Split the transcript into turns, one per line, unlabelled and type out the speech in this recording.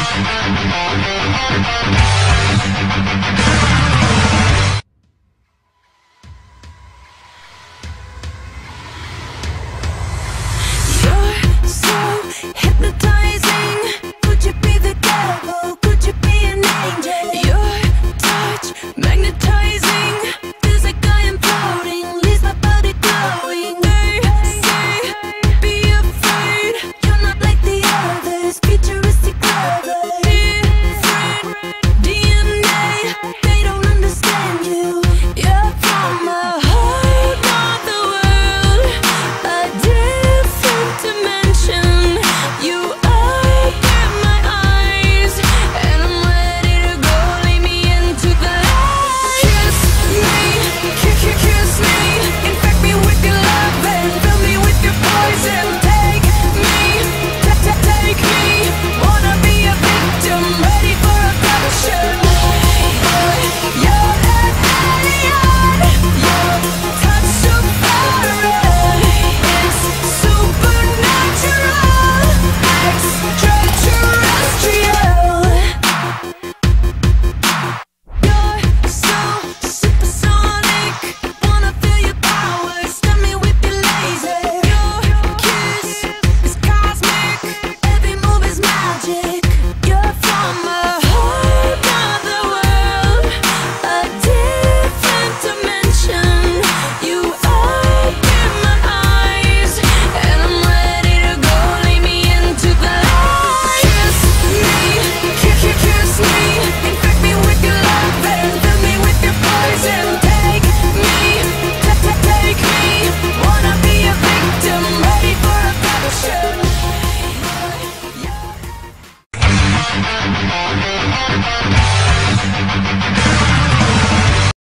Hypnotizing, could you be the devil? Could you be an angel? Your touch, magnetizing, feels like I am floating, leaves my body glowing. They say, be afraid, you're not like the others, futuristic clever. Different DNA, they don't understand you. You're from a whole other world, a different dimension. You open my eyes, and I'm ready to go. Lead me into the light. Kiss me, kiss me, infect me with your love and fill me with your poison. Take me, take me, wanna be a victim, ready for abduction. You're an alien, your touch so foreign, it's supernatural, extraterrestrial. You're so supersonic, wanna feel your power, stun me with your laser. Your kiss is cosmic, every move is magic. You're from a whole other world, a different dimension. You open my eyes, and I'm ready to go. Lead me into the light. Kiss me, kiss me, infect me with your love and fill me with your poison. Take me, take me, wanna be a victim, ready for abduction.